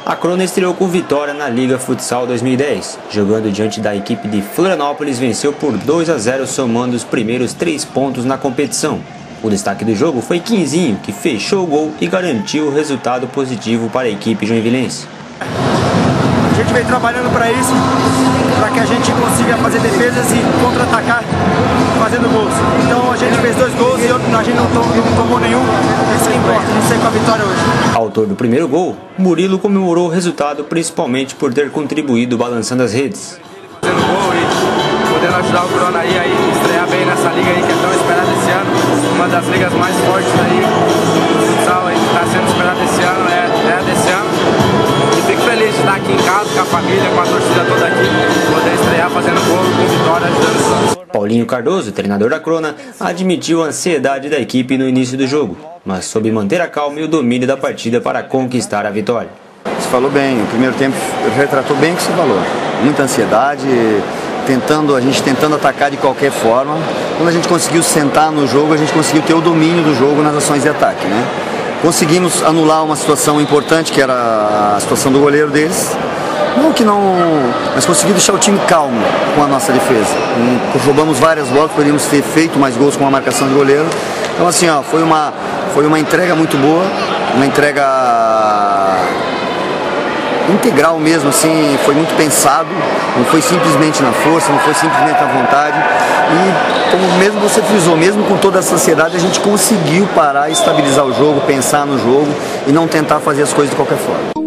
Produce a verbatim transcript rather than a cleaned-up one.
A Crona estreou com vitória na Liga Futsal dois mil e dez. Jogando diante da equipe de Florianópolis, venceu por dois a zero, somando os primeiros três pontos na competição. O destaque do jogo foi Quinzinho, que fechou o gol e garantiu o resultado positivo para a equipe joinvilense. A gente vem trabalhando para isso, para que a gente consiga fazer defesas e contra-atacar fazendo gols. Então a gente fez dois gols e a gente não tomou, não tomou nenhum, isso que importa, não sei com a vitória hoje. Autor do primeiro gol, Murilo comemorou o resultado principalmente por ter contribuído balançando as redes. Fazendo gol e podendo ajudar o Crona aí a estrear bem nessa liga aí que é tão esperada esse ano, uma das ligas mais fortes aí, o futsal aí que está sendo esperado esse ano, é, é desse ano. Fico feliz de estar aqui em casa, com a família, com a torcida toda aqui, poder estrear fazendo gol com vitória, ajudando os outros. Paulinho Cardoso, treinador da Crona, admitiu a ansiedade da equipe no início do jogo, mas soube manter a calma e o domínio da partida para conquistar a vitória. Você falou bem, o primeiro tempo retratou bem o que você falou. Muita ansiedade, tentando, a gente tentando atacar de qualquer forma. Quando a gente conseguiu sentar no jogo, a gente conseguiu ter o domínio do jogo nas ações de ataque, né? Conseguimos anular uma situação importante, que era a situação do goleiro deles. Não que não, mas conseguimos deixar o time calmo com a nossa defesa. E roubamos várias bolas, poderíamos ter feito mais gols com a marcação de goleiro. Então assim, ó, foi uma, foi uma entrega muito boa, uma entrega integral mesmo, assim, foi muito pensado, não foi simplesmente na força, não foi simplesmente na vontade. E como mesmo você frisou, mesmo com toda essa ansiedade, a gente conseguiu parar, estabilizar o jogo, pensar no jogo e não tentar fazer as coisas de qualquer forma.